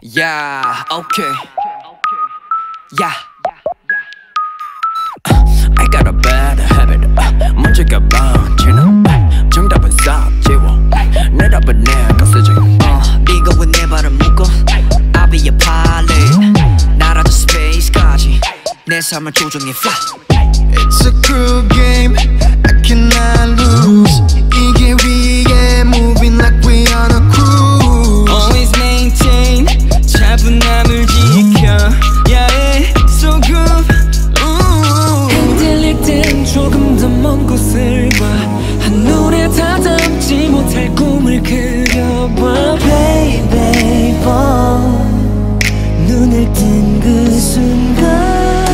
Yeah, okay. Yeah. I got a bad habit. 문제가 많지는 정답은 싹 지워. 내 답은 내가 쓰지. 네가 왜 내 발을 묶어? I'll be your pilot. 날아줘 space까지 내 삶을 조종해 fly. It's a cruel game, I cannot lose. 이게 위에 moving like we on a cruise. Always maintain 차분함을 지켜. Yeah, it's so good. 흔들릴 땐 조금 더 먼 곳을 봐. 한눈에 다 담지 못할 꿈을 그려봐. Baby boy, 눈을 뜬 그 순간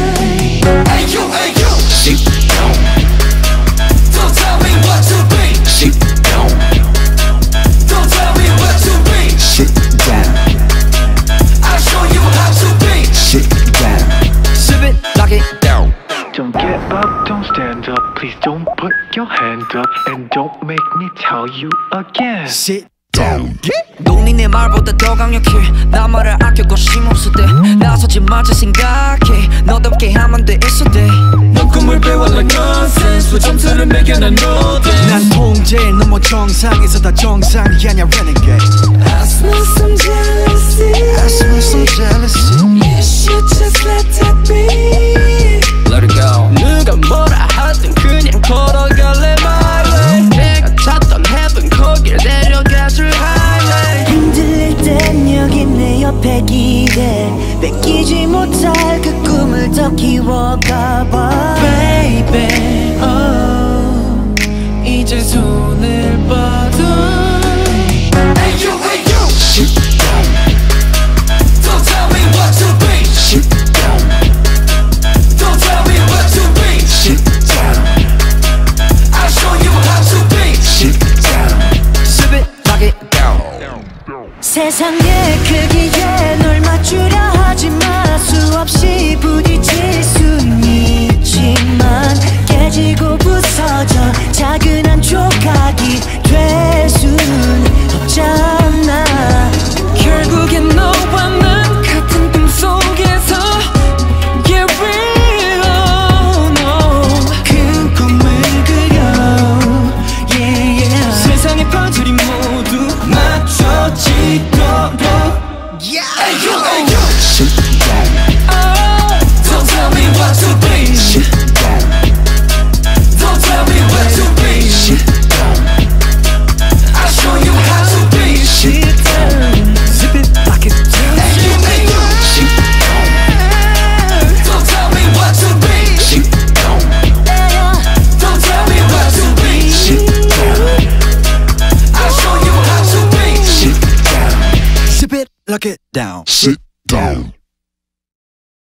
Sit down. Don't tell me what to be. Sit down. Don't tell me what to be. Sit down. I'll show you how to be. Sit down. Sip it, lock it down. Don't get up, don't stand up. Please don't put your hand up. And don't make me tell you again. Sit down. 돈이 내 말보다 더 강력해. 나 말을 아껴 관심 없을 때 나서지 마자 생각해. 너답게 하면 돼 있어 돼. 넌 꿈을 배워 like nonsense. 왜 점수를 매겨 난 know this. 난 통제 넘어 정상에서 다 정상이 아냐 renegade. I smell some jealousy. I smell some jealousy. You should just let that be. Let it go. 누가 뭐라 하든 그냥 걸어갈래 my way. 내가 찾던 heaven 거길 내려가줄 highway. 흔들릴 땐 여기 내 옆에 기대. 뺏기지 못할 그 꿈을 더 키워가봐. Baby, oh, 이제 손을 뻗어. Hey you, sit down. Don't tell me what to be. Sit down. Don't tell me what to be. Sit down. I'll show you how to be. Sit down. Sip it, lock it down. 세상의 크기에 널 맞추려 하지 마. 수없이 부딪힐 순 있지만 깨지고 부서져 작은 한 조각이 될 수는 없잖아. 결국엔 너와 난 같은 꿈 속에서 get real, no. 큰 꿈을 그려 yeah, yeah. 세상의 판들이 모두 맞춰지도록. Yeah. Hey you, sit down. Oh, Don't tell me what to be. Sit down. Don't tell me what to be. Sit down. I'll show you how to be. Sit down. zip it, lock it down. Hey you, sit down. Don't tell me what to be. Sit down. Don't tell me what to be. Sit down. I'll show you how to be. Sit down. Zip it, lock it down. Sit down.